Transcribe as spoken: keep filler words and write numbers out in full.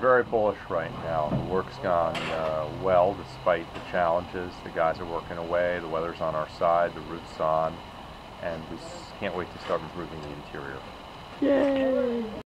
very bullish right now. The work's gone uh, well despite the challenges. The guys are working away, the weather's on our side, the roof's on, and we can't wait to start improving the interior. Yay!